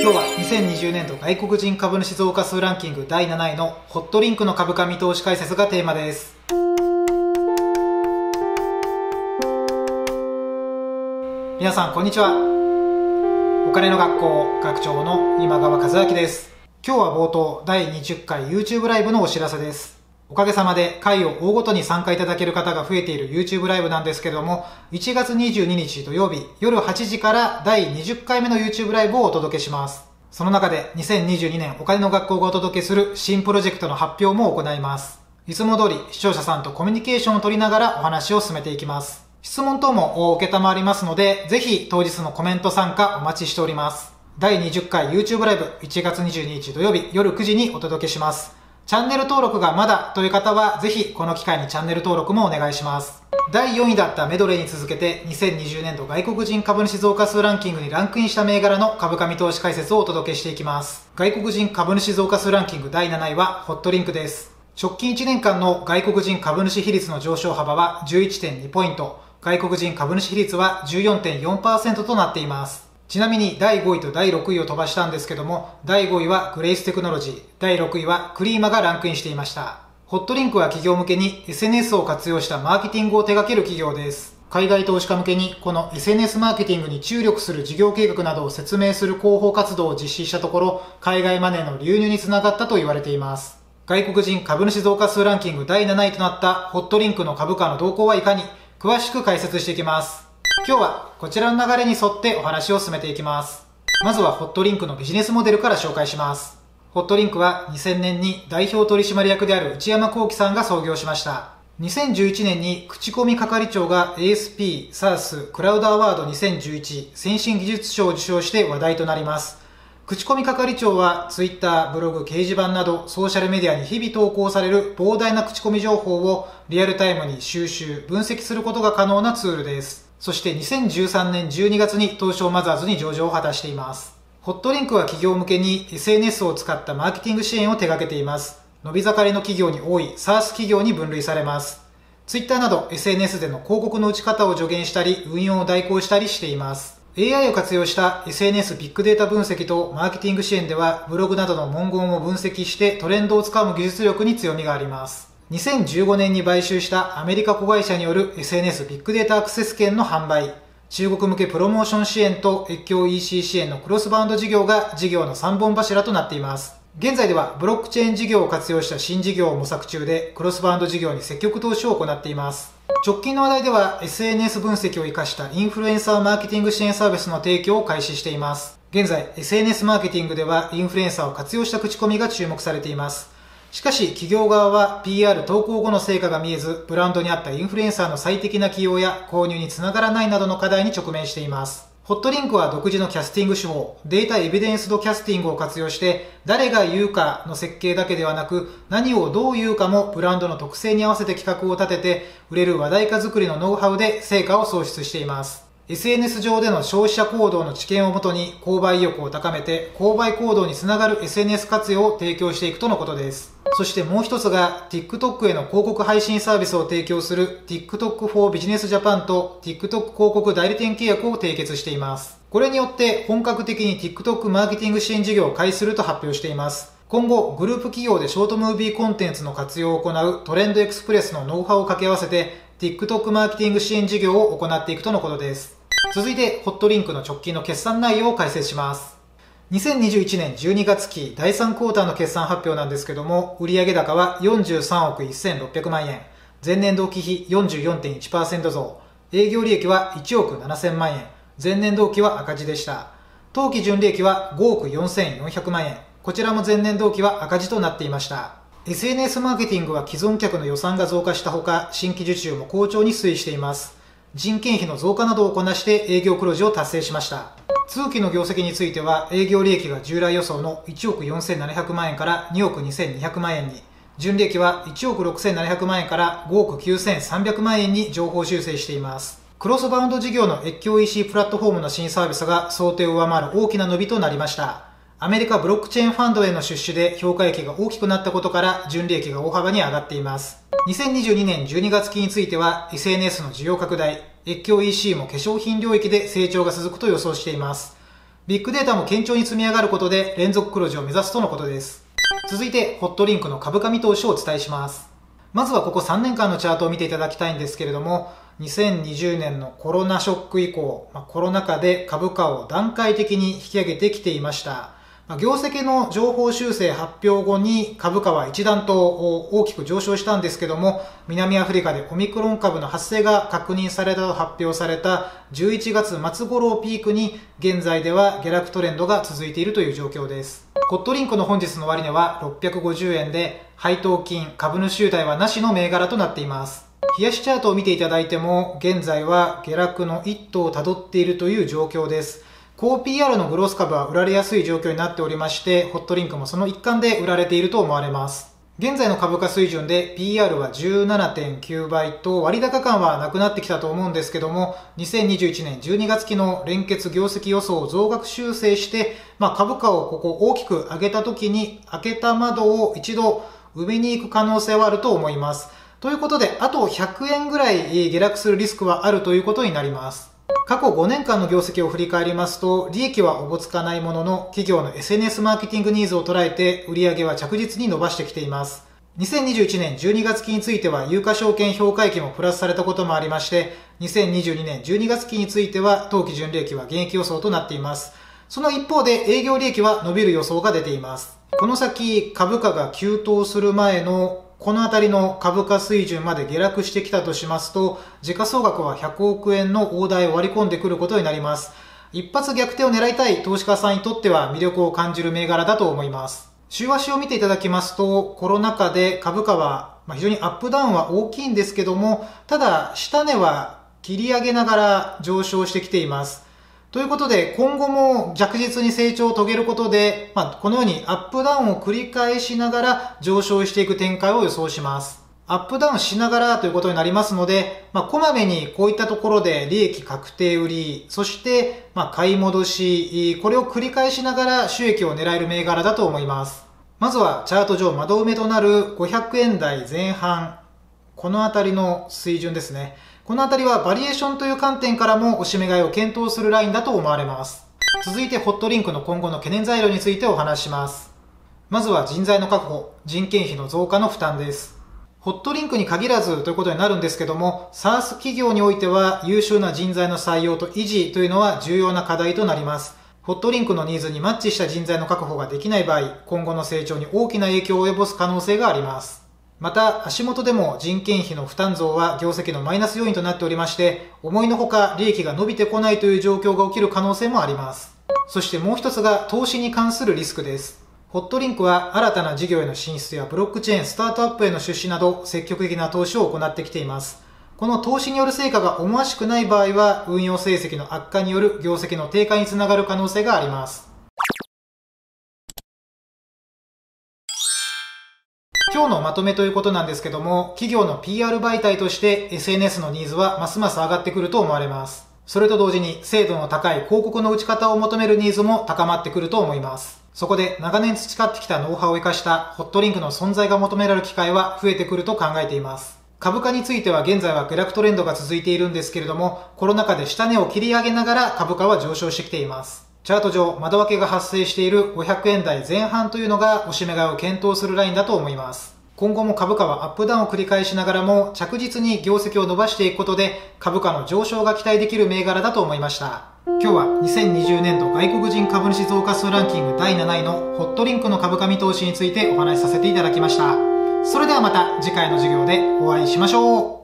今日は2020年度外国人株主増加数ランキング第7位のホットリンクの株価見通し解説がテーマです。皆さんこんにちは。お金の学校学長の今川和明です。今日は冒頭第20回 YouTube ライブのお知らせです。おかげさまで回を追うごとに参加いただける方が増えている YouTube ライブなんですけれども、1月22日土曜日夜8時から第20回目の YouTube ライブをお届けします。その中で2022年お金の学校がお届けする新プロジェクトの発表も行います。いつも通り視聴者さんとコミュニケーションを取りながらお話を進めていきます。質問等も受けたまわりますので、ぜひ当日のコメント参加お待ちしております。第20回 YouTube ライブ1月22日土曜日夜9時にお届けします。チャンネル登録がまだという方はぜひこの機会にチャンネル登録もお願いします。第4位だったメドレーに続けて2020年度外国人株主増加数ランキングにランクインした銘柄の株価見通し解説をお届けしていきます。外国人株主増加数ランキング第7位はホットリンクです。直近1年間の外国人株主比率の上昇幅は 11.2 ポイント、外国人株主比率は 14.4% となっています。ちなみに第5位と第6位を飛ばしたんですけども、第5位はグレイステクノロジー、第6位はクリーマがランクインしていました。ホットリンクは企業向けに SNS を活用したマーケティングを手掛ける企業です。海外投資家向けにこの SNS マーケティングに注力する事業計画などを説明する広報活動を実施したところ、海外マネーの流入につながったと言われています。外国人株主増加数ランキング第7位となったホットリンクの株価の動向はいかに、詳しく解説していきます。今日はこちらの流れに沿ってお話を進めていきます。まずはホットリンクのビジネスモデルから紹介します。ホットリンクは2000年に代表取締役である内山幸輝さんが創業しました。2011年に口コミ係長が ASP、SaaS、クラウドアワード2011先進技術賞を受賞して話題となります。口コミ係長は Twitter、ブログ、掲示板などソーシャルメディアに日々投稿される膨大な口コミ情報をリアルタイムに収集、分析することが可能なツールです。そして2013年12月に東証マザーズに上場を果たしています。ホットリンクは企業向けに SNS を使ったマーケティング支援を手掛けています。伸び盛りの企業に多い SaaS 企業に分類されます。Twitter など SNS での広告の打ち方を助言したり、運用を代行したりしています。AI を活用した SNS ビッグデータ分析とマーケティング支援では、ブログなどの文言を分析してトレンドをつかむ技術力に強みがあります。2015年に買収したアメリカ子会社による SNS ビッグデータアクセス権の販売、中国向けプロモーション支援と越境 EC 支援のクロスバウンド事業が事業の3本柱となっています。現在ではブロックチェーン事業を活用した新事業を模索中で、クロスバウンド事業に積極投資を行っています。直近の話題では SNS 分析を生かしたインフルエンサーマーケティング支援サービスの提供を開始しています。現在 SNS マーケティングではインフルエンサーを活用した口コミが注目されています。しかし企業側は PR 投稿後の成果が見えず、ブランドに合ったインフルエンサーの最適な起用や購入につながらないなどの課題に直面しています。ホットリンクは独自のキャスティング手法、データエビデンスドキャスティングを活用して、誰が言うかの設計だけではなく、何をどう言うかもブランドの特性に合わせて企画を立てて、売れる話題化作りのノウハウで成果を創出しています。SNS 上での消費者行動の知見をもとに購買意欲を高めて、購買行動につながる SNS 活用を提供していくとのことです。そしてもう一つが TikTok への広告配信サービスを提供する TikTok for Business Japan と TikTok 広告代理店契約を締結しています。これによって本格的に TikTok マーケティング支援事業を開始すると発表しています。今後、グループ企業でショートムービーコンテンツの活用を行うトレンドエクスプレスのノウハウを掛け合わせて TikTok マーケティング支援事業を行っていくとのことです。続いて、ホットリンクの直近の決算内容を解説します。2021年12月期第3クォーターの決算発表なんですけども、売上高は43億1600万円、前年同期比 44.1% 増、営業利益は1億7000万円、前年同期は赤字でした。当期純利益は5億4400万円、こちらも前年同期は赤字となっていました。SNS マーケティングは既存客の予算が増加したほか、新規受注も好調に推移しています。人件費の増加などをこなして営業黒字を達成しました。通期の業績については営業利益が従来予想の1億4700万円から2億2200万円に、純利益は1億6700万円から5億9300万円に上方修正しています。クロスバウンド事業の越境 EC プラットフォームの新サービスが想定を上回る大きな伸びとなりました。アメリカブロックチェーンファンドへの出資で評価益が大きくなったことから純利益が大幅に上がっています。2022年12月期については SNS の需要拡大、越境 EC も化粧品領域で成長が続くと予想しています。 ビッグデータも堅調に積み上がることで連続黒字を目指すとのことです。続いて、ホットリンクの株価見通しをお伝えします。まずはここ3年間のチャートを見ていただきたいんですけれども、2020年のコロナショック以降、コロナ禍で株価を段階的に引き上げてきていました。業績の情報修正発表後に株価は一段と大きく上昇したんですけども、南アフリカでオミクロン株の発生が確認されたと発表された11月末頃をピークに、現在では下落トレンドが続いているという状況です。ホットリンクの本日の終値は650円で、配当金、株主優待はなしの銘柄となっています。冷やしチャートを見ていただいても、現在は下落の一途をたどっているという状況です。高 PR のグロース株は売られやすい状況になっておりまして、ホットリンクもその一環で売られていると思われます。現在の株価水準で PR は 17.9 倍と割高感はなくなってきたと思うんですけども、2021年12月期の連結業績予想を増額修正して、株価をここ大きく上げた時に開けた窓を一度埋めに行く可能性はあると思います。ということで、あと100円ぐらい下落するリスクはあるということになります。過去5年間の業績を振り返りますと、利益はおぼつかないものの、企業の SNS マーケティングニーズを捉えて、売上は着実に伸ばしてきています。2021年12月期については、有価証券評価益もプラスされたこともありまして、2022年12月期については、当期純利益は減益予想となっています。その一方で、営業利益は伸びる予想が出ています。この先、株価が急騰する前のこのあたりの株価水準まで下落してきたとしますと、時価総額は100億円の大台を割り込んでくることになります。一発逆転を狙いたい投資家さんにとっては魅力を感じる銘柄だと思います。週足を見ていただきますと、コロナ禍で株価は非常にアップダウンは大きいんですけども、ただ下値は切り上げながら上昇してきています。ということで、今後も着実に成長を遂げることで、このようにアップダウンを繰り返しながら上昇していく展開を予想します。アップダウンしながらということになりますので、こまめにこういったところで利益確定売り、そして、買い戻し、これを繰り返しながら収益を狙える銘柄だと思います。まずはチャート上窓埋めとなる500円台前半、このあたりの水準ですね。このあたりはバリエーションという観点からもおしめ買いを検討するラインだと思われます。続いてホットリンクの今後の懸念材料についてお話しします。まずは人材の確保、人件費の増加の負担です。ホットリンクに限らずということになるんですけども、SaaS 企業においては優秀な人材の採用と維持というのは重要な課題となります。ホットリンクのニーズにマッチした人材の確保ができない場合、今後の成長に大きな影響を及ぼす可能性があります。また、足元でも人件費の負担増は業績のマイナス要因となっておりまして、思いのほか利益が伸びてこないという状況が起きる可能性もあります。そしてもう一つが投資に関するリスクです。ホットリンクは新たな事業への進出やブロックチェーン、スタートアップへの出資など積極的な投資を行ってきています。この投資による成果が思わしくない場合は、運用成績の悪化による業績の低下につながる可能性があります。今日のまとめということなんですけども、企業の PR 媒体として SNS のニーズはますます上がってくると思われます。それと同時に精度の高い広告の打ち方を求めるニーズも高まってくると思います。そこで長年培ってきたノウハウを生かしたホットリンクの存在が求められる機会は増えてくると考えています。株価については現在は下落トレンドが続いているんですけれども、コロナ禍で下値を切り上げながら株価は上昇してきています。チャート上、窓分けが発生している500円台前半というのがおしめ買いを検討するラインだと思います。今後も株価はアップダウンを繰り返しながらも着実に業績を伸ばしていくことで株価の上昇が期待できる銘柄だと思いました。今日は2020年度外国人株主増加数ランキング第7位のホットリンクの株価見通しについてお話しさせていただきました。それではまた次回の授業でお会いしましょう。